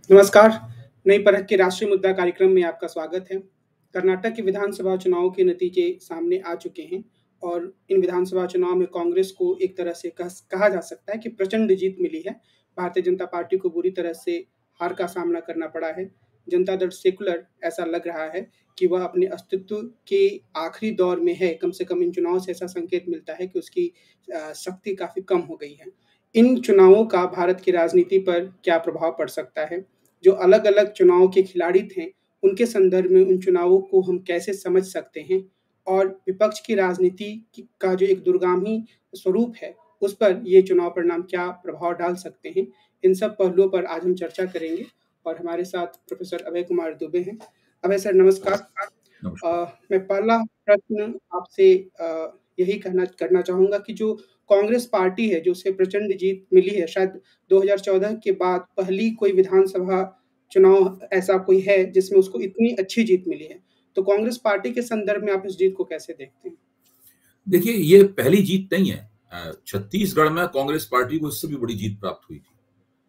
नमस्कार। नई परख के राष्ट्रीय मुद्दा कार्यक्रम में आपका स्वागत है। कर्नाटक के विधानसभा चुनाव के नतीजे सामने आ चुके हैं और इन विधानसभा चुनाव में कांग्रेस को एक तरह से कहा जा सकता है कि प्रचंड जीत मिली है। भारतीय जनता पार्टी को बुरी तरह से हार का सामना करना पड़ा है। जनता दल सेकुलर ऐसा लग रहा है कि वह अपने अस्तित्व के आखिरी दौर में है। कम से कम इन चुनावों से ऐसा संकेत मिलता है कि उसकी शक्ति काफ़ी कम हो गई है। इन चुनावों का भारत की राजनीति पर क्या प्रभाव पड़ सकता है? जो अलग-अलग चुनाव के खिलाड़ी थे, उनके संदर्भ में उन चुनावों को हम कैसे समझ सकते हैं? और विपक्ष की राजनीति का जो एक दूरगामी स्वरूप है, उस पर ये चुनाव परिणाम क्या प्रभाव डाल सकते हैं? इन सब पहलुओं पर आज हम चर्चा करेंगे और हमारे साथ प्रोफ़ेसर अभय कुमार दुबे हैं। अभय सर नमस्कार। नमस्कार। मैं पहला प्रश्न आपसे यही कहना करना चाहूँगा कि जो कांग्रेस पार्टी है, जो उसे प्रचंड जीत मिली है, शायद 2014 के बाद पहली कोई विधानसभा चुनाव ऐसा कोई है, जिसमें उसको इतनी अच्छी जीत मिली है। तो कांग्रेस पार्टी के संदर्भ में आप इस जीत को कैसे देखते हैं? देखिए, ये पहली जीत नहीं है। छत्तीसगढ़ में कांग्रेस पार्टी को इससे भी बड़ी जीत प्राप्त हुई थी।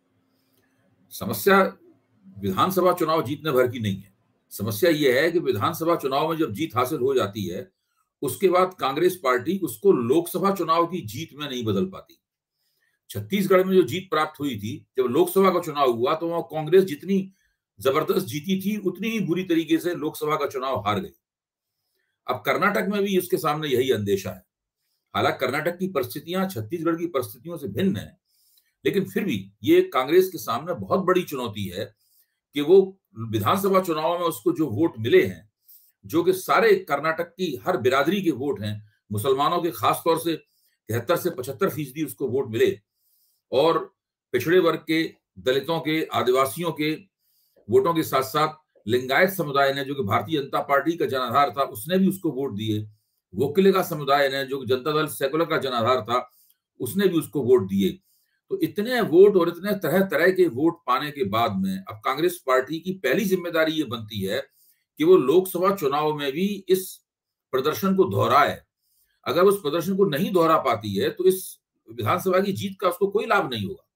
समस्या विधानसभा चुनाव जीतने भर की नहीं है। समस्या ये है कि विधानसभा चुनाव में जब जीत हासिल हो जाती है, उसके बाद कांग्रेस पार्टी उसको लोकसभा चुनाव की जीत में नहीं बदल पाती। छत्तीसगढ़ में जो जीत प्राप्त हुई थी, जब लोकसभा का चुनाव हुआ तो वहां कांग्रेस जितनी जबरदस्त जीती थी, उतनी ही बुरी तरीके से लोकसभा का चुनाव हार गई। अब कर्नाटक में भी उसके सामने यही अंदेशा है। हालांकि कर्नाटक की परिस्थितियां छत्तीसगढ़ की परिस्थितियों से भिन्न है, लेकिन फिर भी ये कांग्रेस के सामने बहुत बड़ी चुनौती है कि वो विधानसभा चुनाव में उसको जो वोट मिले हैं, जो कि सारे कर्नाटक की हर बिरादरी के वोट हैं, मुसलमानों के खास तौर से 73 से 75% उसको वोट मिले और पिछड़े वर्ग के, दलितों के, आदिवासियों के वोटों के साथ साथ लिंगायत समुदाय ने, जो कि भारतीय जनता पार्टी का जनाधार था, उसने भी उसको वोट दिए। वोकिले का समुदाय ने, जो जनता दल सेकुलर का जनाधार था, उसने भी उसको वोट दिए। तो इतने वोट और इतने तरह तरह के वोट पाने के बाद में अब कांग्रेस पार्टी की पहली जिम्मेदारी ये बनती है कि वो लोकसभा चुनाव में भी इस प्रदर्शन को दोहराए। अगर उस प्रदर्शन को नहीं दोहरा पाती है तो इस विधानसभा की जीत का उसको कोई लाभ नहीं होगा।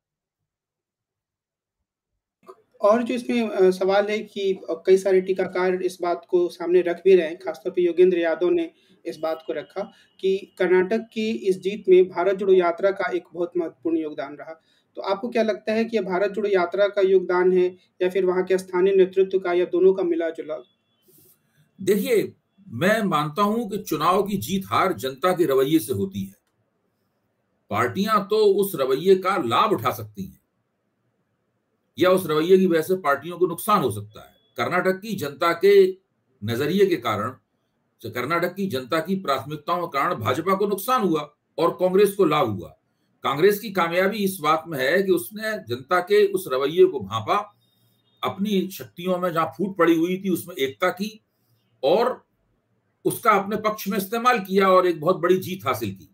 और जो इसमें सवाल है कि कई सारे टीकाकार इस बात को सामने रख भी रहे हैं, खासतौर पे योगेंद्र यादव ने इस बात को रखा कि कर्नाटक की इस जीत में भारत जोड़ो यात्रा का एक बहुत महत्वपूर्ण योगदान रहा। तो आपको क्या लगता है कि ये भारत जोड़ो यात्रा का योगदान है या फिर वहाँ के स्थानीय नेतृत्व का या दोनों का मिला-जुला? देखिए, मैं मानता हूं कि चुनाव की जीत हार जनता के रवैये से होती है। पार्टियां तो उस रवैये का लाभ उठा सकती हैं या उस रवैये की वजह से पार्टियों को नुकसान हो सकता है। कर्नाटक की जनता के नजरिए के कारण, कर्नाटक की जनता की प्राथमिकताओं के कारण भाजपा को नुकसान हुआ और कांग्रेस को लाभ हुआ। कांग्रेस की कामयाबी इस बात में है कि उसने जनता के उस रवैये को भांपा, अपनी शक्तियों में जहां फूट पड़ी हुई थी उसमें एकता की और उसका अपने पक्ष में इस्तेमाल किया और एक बहुत बड़ी जीत हासिल की।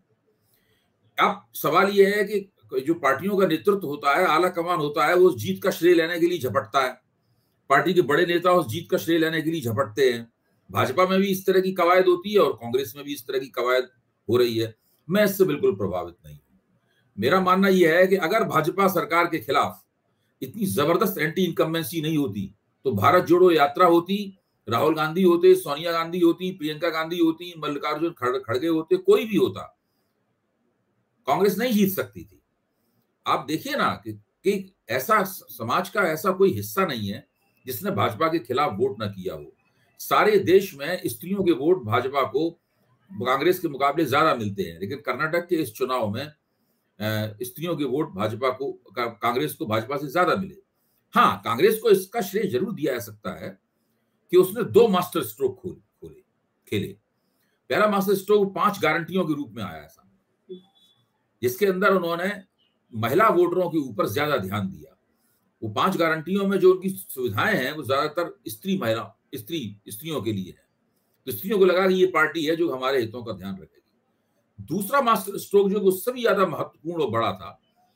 अब सवाल यह है कि जो पार्टियों का नेतृत्व होता है, आला कमान होता है, वो उस जीत का श्रेय लेने के लिए झपटता है। पार्टी के बड़े नेता उस जीत का श्रेय लेने के लिए झपटते हैं। भाजपा में भी इस तरह की कवायद होती है और कांग्रेस में भी इस तरह की कवायद हो रही है। मैं इससे बिल्कुल प्रभावित नहीं हूं। मेरा मानना यह है कि अगर भाजपा सरकार के खिलाफ इतनी जबरदस्त एंटी इनकम्बेंसी नहीं होती तो भारत जोड़ो यात्रा होती, राहुल गांधी होते, सोनिया गांधी होती, प्रियंका गांधी होती, मल्लिकार्जुन खड़गे होते, कोई भी होता, कांग्रेस नहीं जीत सकती थी। आप देखिए ना कि ऐसा समाज का ऐसा कोई हिस्सा नहीं है जिसने भाजपा के खिलाफ वोट ना किया हो। सारे देश में स्त्रियों के वोट भाजपा को कांग्रेस के मुकाबले ज्यादा मिलते हैं, लेकिन कर्नाटक के इस चुनाव में स्त्रियों के वोट भाजपा को, कांग्रेस को भाजपा से ज्यादा मिले। हाँ, कांग्रेस को इसका श्रेय जरूर दिया जा सकता है कि उसने 2 मास्टर स्ट्रोक खोले खेले। पहला मास्टर स्ट्रोक 5 गारंटियों के रूप में आया सामने, जिसके अंदर उन्होंने महिला वोटरों के ऊपर ज्यादा ध्यान दिया। वो 5 गारंटियों में जो उनकी सुविधाएं हैं वो ज्यादातर स्त्रियों के लिए है। तो स्त्रियों को लगा कि ये पार्टी है जो हमारे हितों का ध्यान रखेगी। दूसरा मास्टर स्ट्रोक जो उससे भी ज्यादा महत्वपूर्ण और बड़ा था,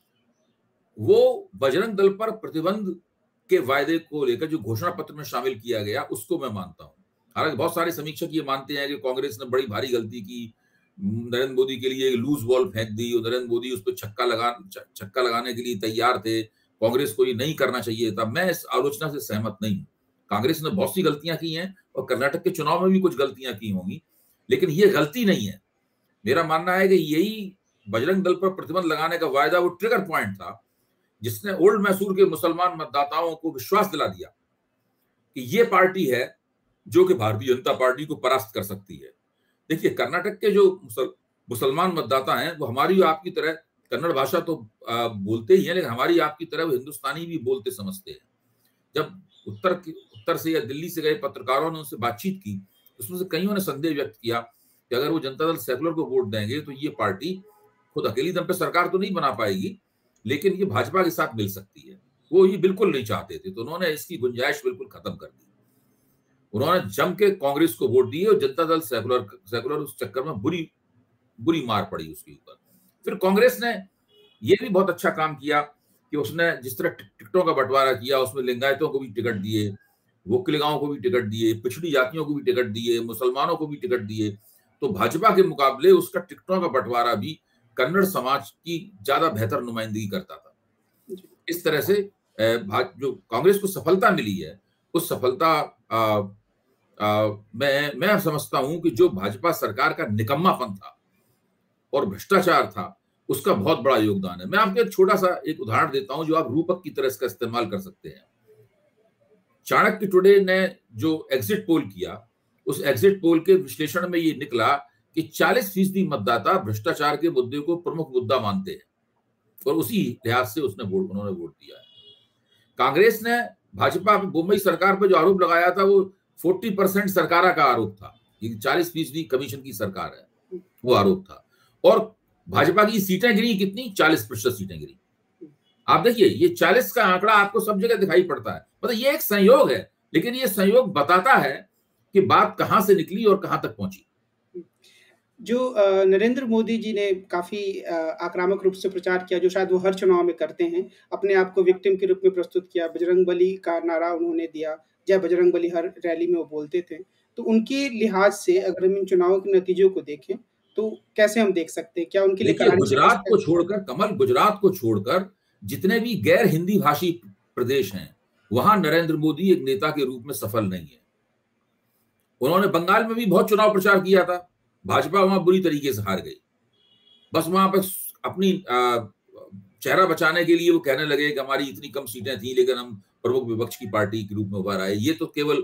वो बजरंग दल पर प्रतिबंध के वायदे को लेकर जो घोषणा पत्र में शामिल किया गया, उसको मैं मानता हूं। हालांकि बहुत सारे समीक्षक ये मानते हैं कि कांग्रेस ने बड़ी भारी गलती की, नरेंद्र मोदी के लिए लूज बॉल फेंक दी और नरेंद्र मोदी उस पर छक्का लगाने के लिए तैयार थे, कांग्रेस को ये नहीं करना चाहिए था, मैं इस आलोचना से सहमत नहीं हूं। कांग्रेस ने बहुत सी गलतियां की हैं और कर्नाटक के चुनाव में भी कुछ गलतियां की होंगी, लेकिन ये गलती नहीं है। मेरा मानना है कि यही बजरंग दल पर प्रतिबंध लगाने का वायदा वो ट्रिगर पॉइंट था जिसने ओल्ड मैसूर के मुसलमान मतदाताओं को विश्वास दिला दिया कि ये पार्टी है जो कि भारतीय जनता पार्टी को परास्त कर सकती है। देखिए, कर्नाटक के जो मुसलमान मतदाता हैं वो हमारी आपकी तरह कन्नड़ भाषा तो बोलते ही हैं, लेकिन हमारी आपकी तरह वो हिंदुस्तानी भी बोलते समझते हैं। जब उत्तर से या दिल्ली से गए पत्रकारों ने उनसे बातचीत की, उसमें से कईयों ने संदेह व्यक्त किया कि अगर वो जनता दल सेकुलर को वोट देंगे तो ये पार्टी खुद अकेली दम पे सरकार तो नहीं बना पाएगी, लेकिन ये भाजपा के साथ मिल सकती है। वो ये बिल्कुल नहीं चाहते थे, तो उन्होंने इसकी गुंजाइश बिल्कुल खत्म कर दी। उन्होंने जम के कांग्रेस को वोट दिए और जनता दल सेकुलर उस चक्कर में बुरी मार पड़ी उसके ऊपर। फिर कांग्रेस ने ये भी बहुत अच्छा काम किया कि उसने जिस तरह टिकटों का बंटवारा किया, उसमें लिंगायतों को भी टिकट दिए, वोकिलगांव को भी टिकट दिए, पिछड़ी जातियों को भी टिकट दिए, मुसलमानों को भी टिकट दिए। तो भाजपा के मुकाबले उसका टिकटों का बंटवारा भी कन्नड़ समाज की ज्यादा बेहतर नुमाइंदगी करता था। इस तरह से जो कांग्रेस को सफलता मिली है, उस सफलता मैं समझता हूं कि जो भाजपा सरकार का निकम्मापन था और भ्रष्टाचार था, उसका बहुत बड़ा योगदान है। मैं आपको एक छोटा सा एक उदाहरण देता हूं जो आप रूपक की तरह इसका इस्तेमाल कर सकते हैं। चाणक्य टुडे ने जो एग्जिट पोल किया, उस एग्जिट पोल के विश्लेषण में ये निकला कि 40% मतदाता भ्रष्टाचार के मुद्दे को प्रमुख मुद्दा मानते हैं और उसी लिहाज से उन्होंने वोट दिया है। कांग्रेस ने भाजपा पे मुंबई सरकार पर जो आरोप लगाया था वो 40% सरकारा का आरोप था, 40% कमीशन की सरकार है, वो आरोप था। और भाजपा की सीटें गिरी कितनी? 40% सीटें गिरी। आप देखिए, ये 40 का आंकड़ा आपको सब जगह दिखाई पड़ता है, मतलब ये एक संयोग है, लेकिन ये संयोग बताता है कि बात कहां से निकली और कहां तक पहुंची। जो नरेंद्र मोदी जी ने काफ़ी आक्रामक रूप से प्रचार किया, जो शायद वो हर चुनाव में करते हैं, अपने आप को विक्टिम के रूप में प्रस्तुत किया, बजरंगबली का नारा उन्होंने दिया, जय बजरंगबली हर रैली में वो बोलते थे। तो उनके लिहाज से अगर हम इन चुनावों के नतीजों को देखें, तो कैसे हम देख सकते हैं? क्या उनके लिए देखिए, गुजरात को छोड़कर जितने भी गैर हिंदी भाषी प्रदेश हैं, वहां नरेंद्र मोदी एक नेता के रूप में सफल नहीं है। उन्होंने बंगाल में भी बहुत चुनाव प्रचार किया था, भाजपा वहां बुरी तरीके से हार गई। बस वहां पर अपनी चेहरा बचाने के लिए वो कहने लगे कि हमारी इतनी कम सीटें थी लेकिन हम प्रमुख विपक्ष की पार्टी के रूप में उभर आए। ये तो केवल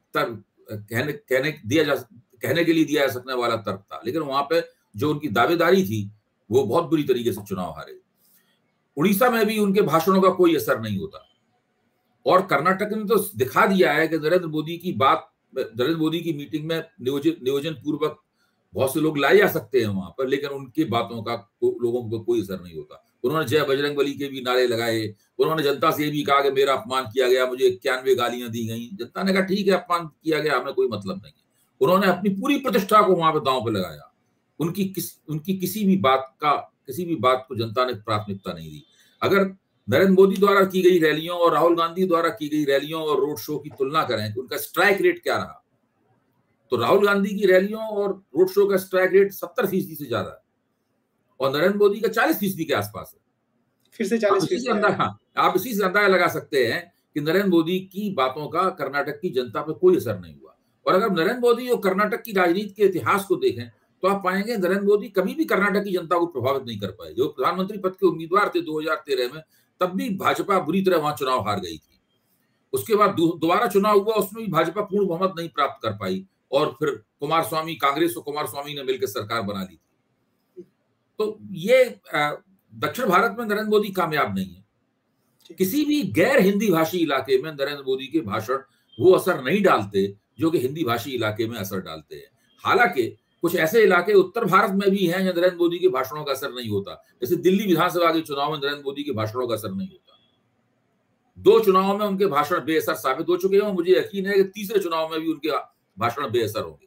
कहने के लिए दिया जा सकने वाला तर्क था, लेकिन वहां पे जो उनकी दावेदारी थी वो बहुत बुरी तरीके से चुनाव हारे। उड़ीसा में भी उनके भाषणों का कोई असर नहीं होता, और कर्नाटक ने तो दिखा दिया है कि नरेंद्र मोदी की मीटिंग में नियोजन पूर्वक बहुत से लोग लाए जा सकते हैं वहां पर, लेकिन उनकी बातों का लोगों को कोई असर नहीं होता। उन्होंने जय बजरंगबली के भी नारे लगाए, उन्होंने जनता से भी कहा कि मेरा अपमान किया गया, मुझे 91 गालियां दी गई। जनता ने कहा ठीक है, अपमान किया गया, हमें कोई मतलब नहीं है। उन्होंने अपनी पूरी प्रतिष्ठा को वहां पर दांव पे लगाया। उनकी किसी भी बात को जनता ने प्राथमिकता नहीं दी। अगर नरेंद्र मोदी द्वारा की गई रैलियों और राहुल गांधी द्वारा की गई रैलियों और रोड शो की तुलना करें कि उनका स्ट्राइक रेट क्या रहा, तो राहुल गांधी की रैलियों और रोड शो का स्ट्राइक रेट 70% से ज्यादा है और नरेंद्र मोदी का 40% के आसपास है। फिर से 40%। आप इसी से अंदाजा लगा सकते हैं कि नरेंद्र मोदी की बातों का कर्नाटक की जनता पर कोई असर नहीं हुआ। और अगर नरेंद्र मोदी और कर्नाटक की राजनीति के इतिहास को देखें तो आप पाएंगे नरेंद्र मोदी कभी भी कर्नाटक की जनता को प्रभावित नहीं कर पाए। जो प्रधानमंत्री पद के उम्मीदवार थे 2013 में, तब भी भाजपा बुरी तरह वहां चुनाव हार गई थी। उसके बाद दोबारा चुनाव हुआ, उसमें भी भाजपा पूर्ण बहुमत नहीं प्राप्त कर पाई और फिर कांग्रेस और कुमारस्वामी ने मिलकर सरकार बना ली थी। तो ये दक्षिण भारत में नरेंद्र मोदी कामयाब नहीं है। किसी भी गैर हिंदी भाषी इलाके में नरेंद्र मोदी के भाषण वो असर नहीं डालते जो कि हिंदी भाषी इलाके में असर डालते हैं। हालांकि कुछ ऐसे इलाके उत्तर भारत में भी हैं जहां नरेंद्र मोदी के भाषणों का असर नहीं होता। जैसे दिल्ली विधानसभा के चुनाव में नरेंद्र मोदी के भाषणों का असर नहीं होता। 2 चुनावों में उनके भाषण बेअसर साबित हो चुके हैं। मुझे यकीन है कि तीसरे चुनाव में भी उनके भाषण बेअसर होंगे।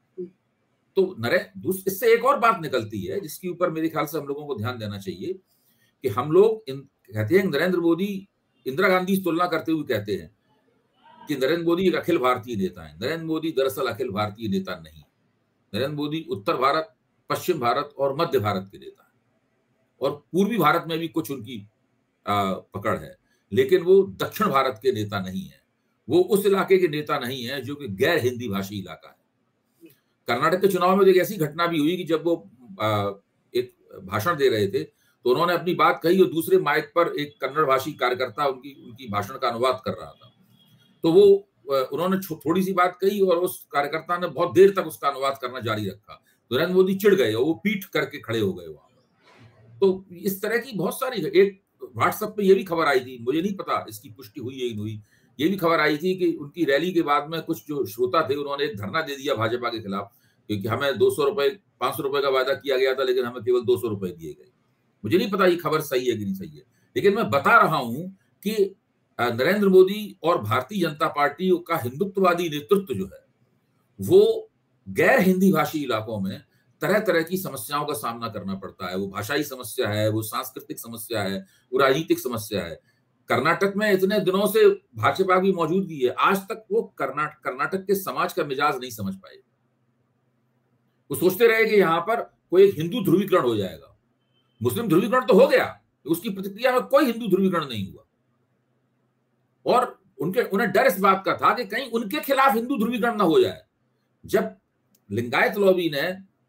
तो इससे एक और बात निकलती है जिसके ऊपर मेरे ख्याल से हम लोगों को ध्यान देना चाहिए कि हम लोग कहते हैं नरेंद्र मोदी इंदिरा गांधी से तुलना करते हुए कहते हैं कि नरेंद्र मोदी एक अखिल भारतीय नेता है। नरेंद्र मोदी दरअसल अखिल भारतीय नेता नहीं। नरेंद्र मोदी उत्तर भारत, पश्चिम भारत और मध्य भारत के नेता है और पूर्वी भारत में भी कुछ उनकी पकड़ है। लेकिन वो दक्षिण भारत के नेता नहीं है, वो उस इलाके के नेता नहीं है जो कि गैर हिंदी भाषी इलाका है। कर्नाटक के चुनाव में एक ऐसी घटना भी हुई कि जब वो एक भाषण दे रहे थे तो उन्होंने अपनी बात कही और दूसरे माइक पर एक कन्नड़ भाषी कार्यकर्ता उनकी भाषण का अनुवाद कर रहा था। तो वो उन्होंने थोड़ी सी बात कही और उस कार्यकर्ता ने बहुत देर तक उसका अनुवाद करना जारी रखा। तो नरेंद्र मोदी चिढ़ गए और वो पीठ करके खड़े हो गए वहां पर। तो इस तरह की बहुत सारी, एक व्हाट्सएप पे ये भी खबर आई थी, मुझे नहीं पता इसकी पुष्टि हुई है कि नहीं हुई, ये भी खबर आई थी कि उनकी रैली के बाद में कुछ जो श्रोता थे उन्होंने एक धरना दे दिया भाजपा के खिलाफ, क्योंकि हमें 200 रुपए 500 रुपए का वादा किया गया था लेकिन हमें केवल 200 रुपए दिए गए। मुझे नहीं पता ये खबर सही है कि नहीं सही है, लेकिन मैं बता रहा हूं कि नरेंद्र मोदी और भारतीय जनता पार्टी का हिंदुत्ववादी नेतृत्व जो है वो गैर हिंदी भाषी इलाकों में तरह तरह की समस्याओं का सामना करना पड़ता है। वो भाषाई समस्या है, वो सांस्कृतिक समस्या है, वो राजनीतिक समस्या है। कर्नाटक में इतने दिनों से भाजपा की मौजूदगी है, आज तक वो कर्नाटक के समाज का मिजाज नहीं समझ पाए। वो सोचते रहे कि यहां पर कोई एक हिंदू ध्रुवीकरण हो जाएगा। मुस्लिम ध्रुवीकरण तो हो गया, उसकी प्रतिक्रिया में कोई हिंदू ध्रुवीकरण नहीं हुआ। और उन्हें डर इस बात का था कि कहीं उनके खिलाफ हिंदू ध्रुवीकरण ना हो जाए। जब लिंगायत लॉबी ने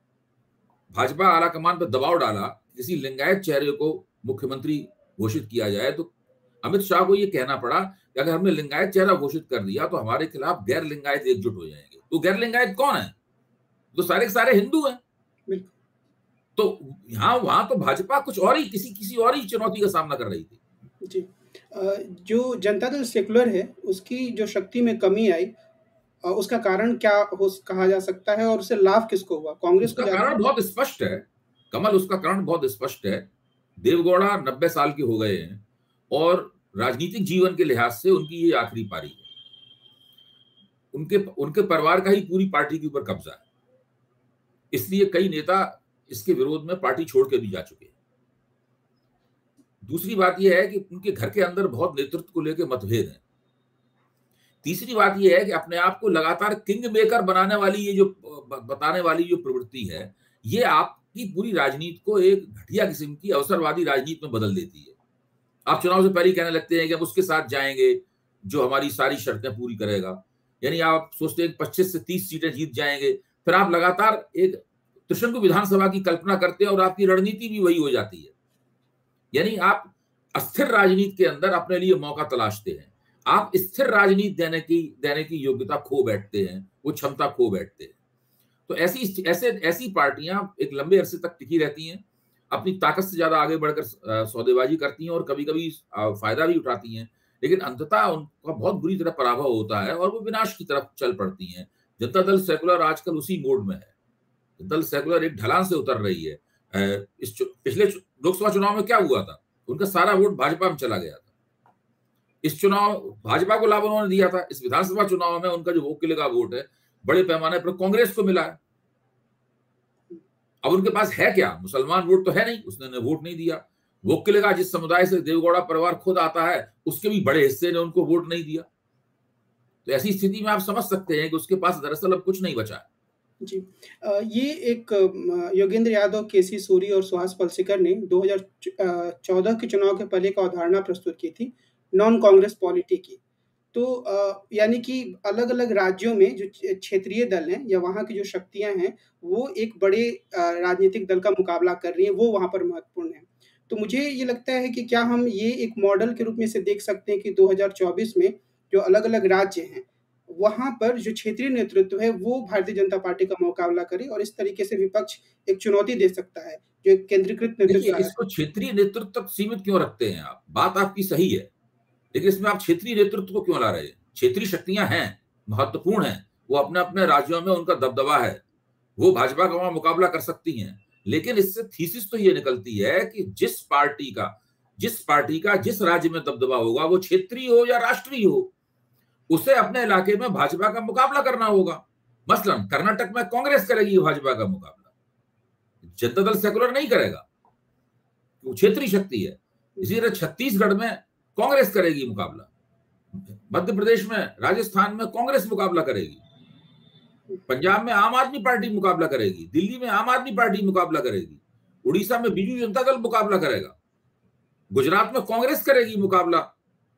भाजपा आला कमान पर दबाव डाला किसी लिंगायत चेहरे को मुख्यमंत्री घोषित किया जाए, तो अमित शाह को यह कहना पड़ा कि अगर हमने लिंगायत चेहरा घोषित कर दिया तो हमारे खिलाफ गैर लिंगायत एकजुट हो जाएंगे। तो गैर लिंगायत कौन है? तो सारे हिंदू हैं। तो वहां तो भाजपा कुछ और ही किसी और ही चुनौती का सामना कर रही थी। जी, जो जनता दल सेकुलर है उसकी जो शक्ति में कमी आई, उसका कारण क्या कहा जा सकता है और उससे लाभ किसको हुआ? कांग्रेस को? उसका कारण बहुत स्पष्ट है कमल, उसका कारण बहुत स्पष्ट है। देवगौड़ा 90 साल के हो गए हैं और राजनीतिक जीवन के लिहाज से उनकी ये आखिरी पारी है। उनके परिवार का ही पूरी पार्टी के ऊपर कब्जा है, इसलिए कई नेता इसके विरोध में पार्टी छोड़ के भी जा चुके हैं। दूसरी बात यह है कि उनके घर के अंदर बहुत नेतृत्व को लेकर मतभेद हैं। तीसरी बात यह है कि अपने आप को लगातार किंग मेकर बताने वाली जो प्रवृत्ति है, ये आपकी पूरी राजनीति को एक घटिया किस्म की अवसरवादी राजनीति में बदल देती है। आप चुनाव से पहले कहने लगते हैं कि हम उसके साथ जाएंगे जो हमारी सारी शर्तें पूरी करेगा, यानी आप सोचते हैं 25 से 30 सीटें जीत जाएंगे, फिर आप लगातार एक त्रिशंकु विधानसभा की कल्पना करते हैं और आपकी रणनीति भी वही हो जाती है। यानी आप अस्थिर राजनीति के अंदर अपने लिए मौका तलाशते हैं, आप स्थिर राजनीति देने की योग्यता खो बैठते हैं, वो क्षमता खो बैठते हैं। तो ऐसी पार्टियां एक लंबे अरसे तक टिकी रहती हैं, अपनी ताकत से ज्यादा आगे बढ़कर सौदेबाजी करती हैं और कभी कभी फायदा भी उठाती हैं, लेकिन अंततः उनका बहुत बुरी तरह पराभव होता है और वो विनाश की तरफ चल पड़ती हैं। जनता दल सेकुलर आजकल उसी मोड में है। जनता दल सेकुलर एक ढलान से उतर रही है। पिछले लोकसभा चुनाव में क्या हुआ था? उनका सारा वोट भाजपा में चला गया था। इस चुनाव भाजपा को लाभ उन्होंने दिया था। इस विधानसभा चुनाव में उनका जो वोट का वोट है बड़े पैमाने पर कांग्रेस को मिला है। अब उनके पास है क्या? मुसलमान वोट तो है नहीं, उसने वोट नहीं दिया। वोकिले का जिस समुदाय से देवगौड़ा परिवार खुद आता है उसके भी बड़े हिस्से ने उनको वोट नहीं दिया। तो ऐसी स्थिति में आप समझ सकते हैं कि उसके पास दरअसल अब कुछ नहीं बचा है। जी, ये एक योगेंद्र यादव, केसी सूरी और सुहास पलसेकर ने 2014 के चुनाव के पहले एक अवधारणा प्रस्तुत की थी, नॉन कांग्रेस पॉलिटी की। तो यानी कि अलग-अलग राज्यों में जो क्षेत्रीय दल हैं या वहाँ की जो शक्तियाँ हैं, वो एक बड़े राजनीतिक दल का मुकाबला कर रही हैं, वो वहाँ पर महत्वपूर्ण है। तो मुझे ये लगता है कि क्या हम ये एक मॉडल के रूप में इसे देख सकते हैं कि 2024 में जो अलग-अलग राज्य हैं, वहाँ पर जो क्षेत्रीय नेतृत्व है वो भारतीय जनता पार्टी का मुकाबला करे और इस तरीके से विपक्ष एक चुनौती दे सकता है, जो एक केंद्रीकृत नेतृत्व है। इसको क्षेत्रीय नेतृत्व तक सीमित क्यों रखते हैं आप? बात आपकी सही है, लेकिन इसमें आप क्षेत्रीय नेतृत्व को क्यों ला रहे हैं? क्षेत्रीय शक्तियां हैं, महत्वपूर्ण हैं, वो अपने अपने राज्यों में उनका दबदबा है, वो भाजपा का वहां मुकाबला कर सकती हैं। लेकिन इससे थीसिस तो ये निकलती है कि जिस पार्टी का जिस राज्य में दबदबा होगा, वो क्षेत्रीय हो या राष्ट्रीय हो, उसे अपने इलाके में भाजपा का मुकाबला करना होगा। मसलन कर्नाटक में कांग्रेस करेगी भाजपा का मुकाबला, जनता दल सेकुलर नहीं करेगा, वो क्षेत्रीय शक्ति है। इसी तरह छत्तीसगढ़ में कांग्रेस करेगी मुकाबला, मध्य प्रदेश में, राजस्थान में कांग्रेस मुकाबला करेगी, पंजाब में आम आदमी पार्टी मुकाबला करेगी, दिल्ली में आम आदमी पार्टी मुकाबला करेगी, उड़ीसा में बीजू जनता दल मुकाबला करेगा, गुजरात में कांग्रेस करेगी मुकाबला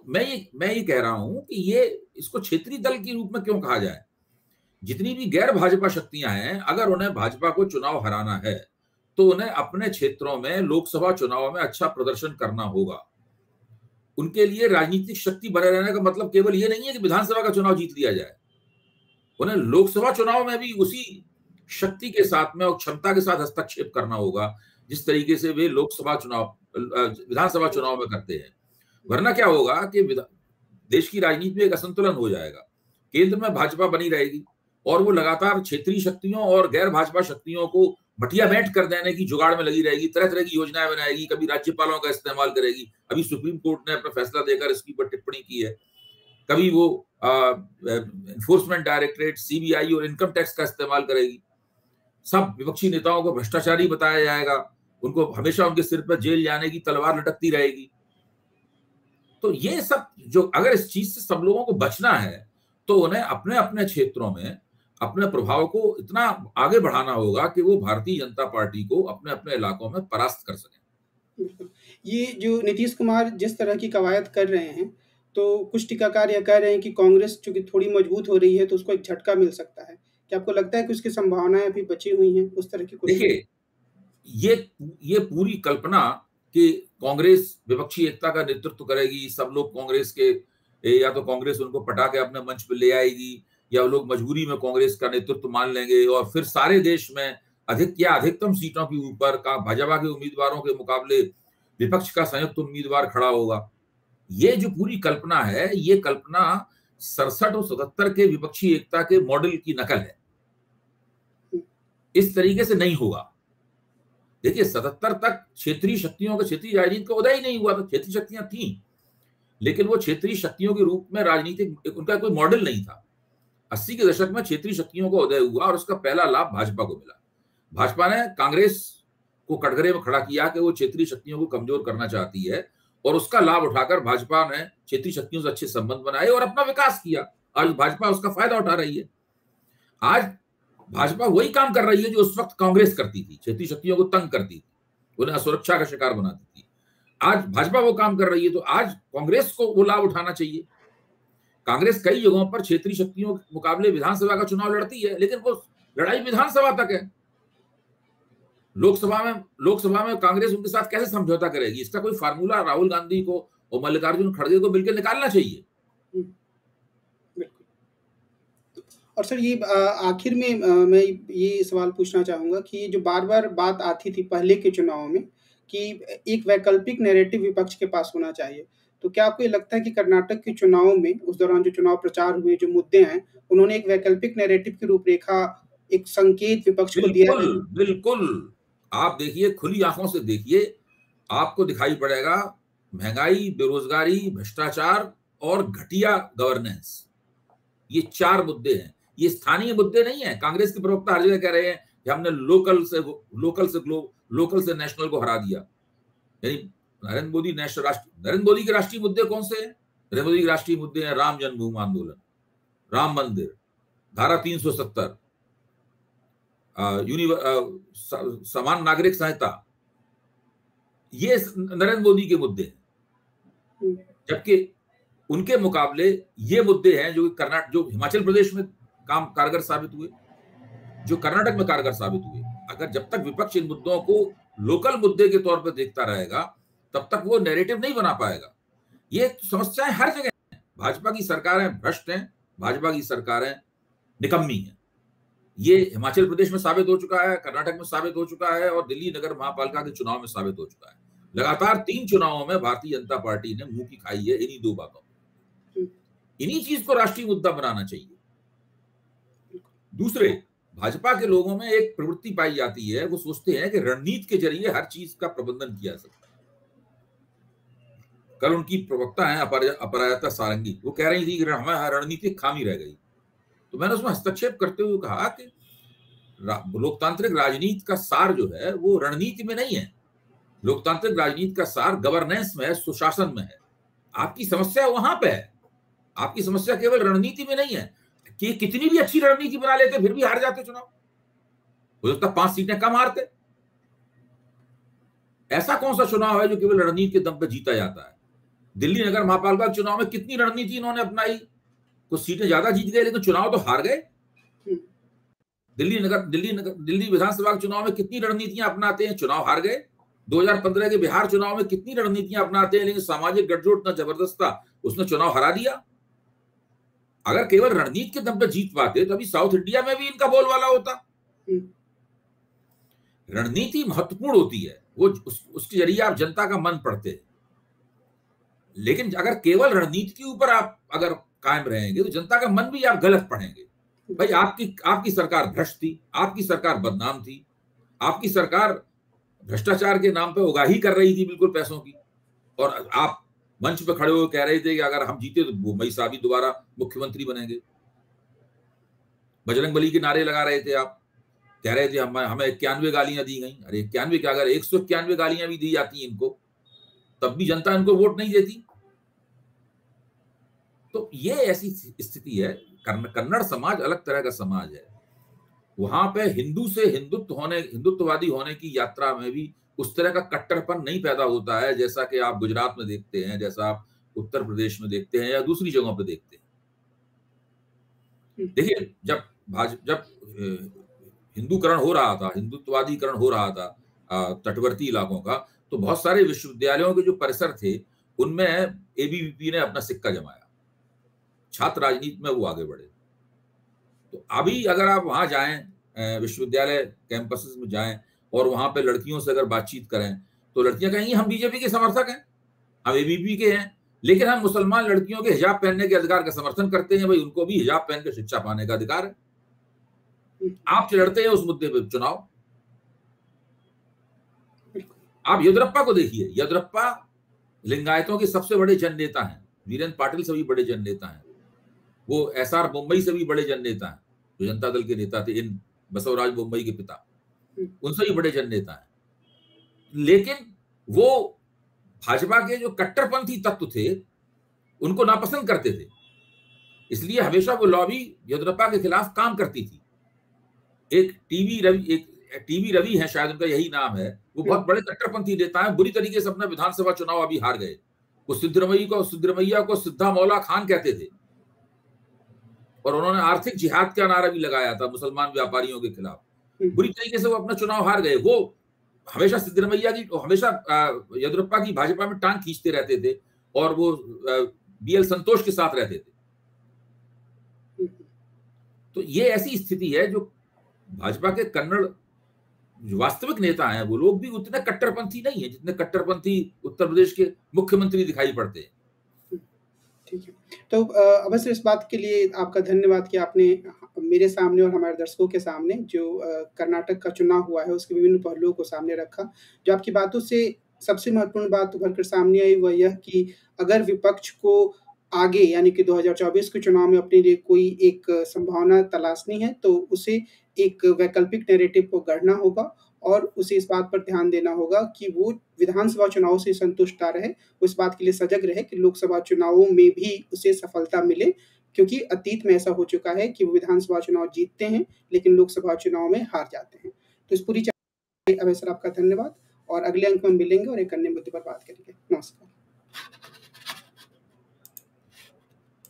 मैं ये कह रहा हूं कि ये इसको क्षेत्रीय दल के रूप में क्यों कहा जाए। जितनी भी गैर भाजपा शक्तियां हैं, अगर उन्हें भाजपा को चुनाव हराना है तो उन्हें अपने क्षेत्रों में लोकसभा चुनाव में अच्छा प्रदर्शन करना होगा। उनके लिए राजनीतिक शक्ति बने रहने का मतलब केवल ये नहीं है कि विधानसभा का चुनाव जीत लिया जाए, उन्हें लोकसभा चुनाव में भी उसी शक्ति के साथ में और क्षमता के साथ हस्तक्षेप करना होगा जिस तरीके से वे लोकसभा चुनाव विधानसभा चुनाव में करते हैं। वरना क्या होगा कि देश की राजनीति में एक असंतुलन हो जाएगा। केंद्र में भाजपा बनी रहेगी और वो लगातार क्षेत्रीय शक्तियों और गैर भाजपा शक्तियों को भटिया बैठ कर देने की जुगाड़ में लगी रहेगी, तरह तरह की योजनाएं बनाएगी, कभी राज्यपालों का इस्तेमाल करेगी। अभी सुप्रीम कोर्ट ने अपना फैसला देकर इसकी पर टिप्पणी की है। कभी वो एनफोर्समेंट डायरेक्टरेट, सीबीआई और इनकम टैक्स का इस्तेमाल करेगी। सब विपक्षी नेताओं को भ्रष्टाचारी बताया जाएगा, उनको हमेशा उनके सिर पर जेल जाने की तलवार लटकती रहेगी। तो ये सब जो, अगर इस चीज से सब लोगों को बचना है तो उन्हें अपने अपने क्षेत्रों में अपने प्रभाव को इतना आगे बढ़ाना होगा कि वो भारतीय जनता पार्टी को अपने अपने इलाकों में परास्त कर सकें। ये जो नीतीश कुमार जिस तरह की कवायद कर रहे हैं, तो कुछ टीकाकार यह कह रहे हैं कि कांग्रेस चूंकि थोड़ी मजबूत हो रही है तो उसको एक झटका मिल सकता है। क्या आपको लगता है कि उसकी संभावनाएं अभी बची हुई हैं उस तरह की कुछ? देखिए, ये पूरी कल्पना कि कांग्रेस विपक्षी एकता का नेतृत्व करेगी, सब लोग कांग्रेस के, या तो कांग्रेस उनको पटा के अपने मंच पर ले आएगी या लोग मजबूरी में कांग्रेस का नेतृत्व मान लेंगे और फिर सारे देश में अधिकतम सीटों के ऊपर का भाजपा के उम्मीदवारों के मुकाबले विपक्ष का संयुक्त उम्मीदवार खड़ा होगा। ये जो पूरी कल्पना है, ये कल्पना 67 और 77 के विपक्षी एकता के मॉडल की नकल है। इस तरीके से नहीं होगा। देखिए, 77 तक क्षेत्रीय शक्तियों का, क्षेत्रीय राजनीति का उदय ही नहीं हुआ था। क्षेत्रीय शक्तियां थीं, लेकिन वो क्षेत्रीय शक्तियों के रूप में राजनीतिक उनका कोई मॉडल नहीं था। 80 के दशक में क्षेत्रीय शक्तियों का उदय हुआ और उसका पहला लाभ भाजपा को मिला। भाजपा ने कांग्रेस को कटघरे में खड़ा किया कि वो क्षेत्रीय शक्तियों को कमजोर करना चाहती है और उसका लाभ उठाकर भाजपा ने क्षेत्रीय शक्तियों से अच्छे संबंध बनाए और अपना विकास किया। आज भाजपा उसका फायदा उठा रही है। आज भाजपा वही काम कर रही है जो उस वक्त कांग्रेस करती थी, क्षेत्रीय शक्तियों को तंग करती थी, उन्हें असुरक्षा का शिकार बनाती थी। आज भाजपा वो काम कर रही है, तो आज कांग्रेस को वो लाभ उठाना चाहिए। कांग्रेस कई जगहों पर क्षेत्रीय शक्तियों के मुकाबले विधानसभा का चुनाव लड़ती है, लेकिन वो लड़ाई विधानसभा तक है। लोकसभा में कांग्रेस उनके साथ कैसे समझौता करेगी? इसका कोई फार्मूला राहुल गांधी को और मल्लिकार्जुन खड़गे को मिलकर निकालना चाहिए। और सर, ये आखिर में मैं ये सवाल पूछना चाहूंगा कि जो बार-बार बात आती थी पहले के चुनाव में कि एक वैकल्पिक नैरेटिव विपक्ष के पास होना चाहिए, तो क्या आपको ये लगता है कि कर्नाटक के चुनाव में उस दौरान जो चुनाव प्रचार हुए, जो मुद्दे हैं, उन्होंने एक वैकल्पिक नैरेटिव की रूपरेखा, एक संकेत विपक्ष को दिया है? बिल्कुल। आप देखिए, खुली आंखों से देखिए, आपको दिखाई पड़ेगा महंगाई, बेरोजगारी, भ्रष्टाचार और घटिया गवर्नेंस। ये 4 मुद्दे हैं। ये स्थानीय मुद्दे नहीं है। कांग्रेस के प्रवक्ता हर जगह कह रहे हैं कि हमने लोकल से नेशनल को हरा दिया। यानी नरेंद्र मोदी के राष्ट्रीय मुद्दे कौन से हैं? नरेंद्र मोदी के राष्ट्रीय मुद्दे हैं राम जन्मभूमि आंदोलन, राम मंदिर, धारा 370, समान नागरिक संहिता। ये नरेंद्र मोदी के मुद्दे हैं। जबकि उनके मुकाबले ये मुद्दे हैं जो हिमाचल प्रदेश में काम कारगर साबित हुए, जो कर्नाटक में कारगर साबित हुए। अगर जब तक विपक्ष इन मुद्दों को लोकल मुद्दे के तौर पर देखता रहेगा, तब तक वो नैरेटिव नहीं बना पाएगा। ये समस्याएं हर जगह हैं। भाजपा की सरकारें भ्रष्ट हैं, भाजपा की सरकारें निकम्मी हैं। ये हिमाचल प्रदेश में साबित हो चुका है, कर्नाटक में साबित हो चुका है और दिल्ली नगर महापालिका के चुनाव में साबित हो चुका है। लगातार 3 चुनावों में भारतीय जनता पार्टी ने मुंह की खाई है इन्हीं 2 बातों। इन्हीं चीज को राष्ट्रीय मुद्दा बनाना चाहिए। दूसरे, भाजपा के लोगों में एक प्रवृत्ति पाई जाती है, वो सोचते हैं कि रणनीति के जरिए हर चीज का प्रबंधन किया जा सकता है। कल उनकी प्रवक्ता है अपराजिता सारंगी, वो कह रही थी कि हमें रणनीतिक खामी रह गई। तो मैंने उसमें हस्तक्षेप करते हुए कहा कि लोकतांत्रिक राजनीति का सार जो है वो रणनीति में नहीं है। लोकतांत्रिक राजनीति का सार गवर्नेंस में है, सुशासन में है। आपकी समस्या वहां पे है। आपकी समस्या केवल रणनीति में नहीं है कि कितनी भी अच्छी रणनीति बना लेते फिर भी हार जाते चुनाव, हो सकता 5 सीटें कम हारते। ऐसा कौन सा चुनाव है जो केवल रणनीति के दम पे जीता जाता है? दिल्ली नगर महापालिका चुनाव में कितनी रणनीति इन्होंने अपनाई, कुछ सीटें ज्यादा जीत गए लेकिन चुनाव तो हार गए। दिल्ली विधानसभा चुनाव में कितनी रणनीतियां अपनाते हैं, चुनाव हार गए। 2015 के बिहार चुनाव में कितनी रणनीतियां अपनाते हैं लेकिन सामाजिक गठजोड़ इतना जबरदस्त था, उसने चुनाव हरा दिया। अगर केवल रणनीति के दम पर जीत पाते तो अभी साउथ इंडिया में भी इनका बोलबाला होता। रणनीति महत्वपूर्ण होती है, वो उसके जरिए आप जनता का मन पढ़ते हैं, लेकिन अगर केवल रणनीति के ऊपर आप अगर कायम रहेंगे तो जनता का मन भी आप गलत पढ़ेंगे। भाई आपकी सरकार भ्रष्ट थी, आपकी सरकार बदनाम थी, आपकी सरकार भ्रष्टाचार के नाम पे उगाही कर रही थी बिल्कुल पैसों की, और आप मंच पे खड़े हो कह रहे थे कि अगर हम जीते तो भाई साहब ही दोबारा मुख्यमंत्री बनेंगे। बजरंगबली के नारे लगा रहे थे, आप कह रहे थे हमें 91 गालियां दी गई। अरे 91 क्या, अगर 191 गालियां भी दी जाती इनको तब भी जनता इनको वोट नहीं देती। तो ये ऐसी स्थिति है। कन्नड़ समाज अलग तरह का समाज है, वहां पे हिंदू से हिंदुत्ववादी होने की यात्रा में भी उस तरह का कट्टरपन नहीं पैदा होता है जैसा कि आप गुजरात में देखते हैं, जैसा आप उत्तर प्रदेश में देखते हैं या दूसरी जगहों पे देखते हैं। देखिए, जब हिंदूकरण हो रहा था, हिंदुत्ववादीकरण हो रहा था तटवर्ती इलाकों का, तो बहुत सारे विश्वविद्यालयों के जो परिसर थे उनमें एबीवीपी ने अपना सिक्का जमाया, छात्र राजनीति में वो आगे बढ़े। तो अभी अगर आप वहां जाएं, विश्वविद्यालय कैंपसेस में जाएं और वहां पे लड़कियों से अगर बातचीत करें तो लड़कियां कहेंगी हम बीजेपी के समर्थक हैं, हम एबीवीपी के हैं, लेकिन हम मुसलमान लड़कियों के हिजाब पहनने के अधिकार का समर्थन करते हैं। भाई उनको भी हिजाब पहन के शिक्षा पाने का अधिकार है। आप लड़ते हैं उस मुद्दे पर चुनाव। आप येदियुरप्पा को देखिए, येदियुरप्पा लिंगायतों के सबसे बड़े जन नेता हैं, वीरेंद्र पाटिल से भी बड़े जन नेता हैं, वो एसआर मुंबई से भी बड़े जन नेता हैं, जो जनता दल के नेता थे, इन बसवराज मुंबई के पिता, उनसे भी बड़े जन नेता हैं। लेकिन वो भाजपा के जो कट्टरपंथी तत्व थे उनको नापसंद करते थे, इसलिए हमेशा वो लॉबी येदियुरप्पा के खिलाफ काम करती थी। एक टीवी रवि है, शायद उनका यही नाम है, वो बहुत बड़े कट्टरपंथी नेता है, बुरी तरीके से अपना विधानसभा चुनाव अभी हार गए। वो सिद्धरमैया को सिद्धा मौला खान कहते थे और उन्होंने आर्थिक जिहाद का नारा भी लगाया था मुसलमान व्यापारियों के खिलाफ। बुरी तरीके से वो अपना चुनाव हार गए। वो हमेशा येदियुरप्पा की भाजपा में टांग खींचते रहते थे और वो बीएल संतोष के साथ रहते थे। तो ये ऐसी स्थिति है जो भाजपा के कन्नड़ जो वास्तविक नेता हैं वो लोग भी उतने कट्टरपंथी नहीं है जितने कट्टरपंथी उत्तर प्रदेश के मुख्यमंत्री दिखाई पड़ते हैं। ठीक है, तो अवश्य इस बात के लिए आपका धन्यवाद कि आपने मेरे सामने और हमारे दर्शकों के सामने जो कर्नाटक का चुनाव हुआ है उसके विभिन्न पहलुओं को सामने रखा। जो आपकी बातों से सबसे महत्वपूर्ण बात उभर कर सामने आई वह यह कि अगर विपक्ष को आगे यानी कि 2024 के चुनाव में अपने लिए कोई एक संभावना तलाशनी है तो उसे एक वैकल्पिक नैरेटिव को गढ़ना होगा और उसे इस बात पर ध्यान देना होगा कि वो विधानसभा चुनाव से संतुष्ट ना रहे, वो इस बात के लिए सजग रहे कि लोकसभा चुनावों में भी उसे सफलता मिले, क्योंकि अतीत में ऐसा हो चुका है कि वो विधानसभा चुनाव जीतते हैं लेकिन लोकसभा चुनाव में हार जाते हैं। तो इस पूरी चर्चा के लिए अवसर आपका धन्यवाद और अगले अंक में मिलेंगे और एक अन्य मुद्दे पर बात करेंगे। नमस्कार।